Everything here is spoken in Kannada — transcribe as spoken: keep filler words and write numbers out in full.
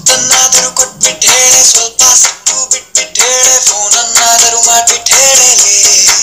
ಮುತ್ತನ್ನಾದರೂ ಕೊಟ್ಬಿಟ್ಟು ಹೇಳೆ, ಸ್ವಲ್ಪ ಸಿಟ್ಟು ಬಿಟ್ಬಿಟ್ಟು ಹೇಳೆ, ಫೋನನ್ನಾದರೂ ಮಾಡ್ಬಿಟ್ಟು ಹೇಳಲೇ.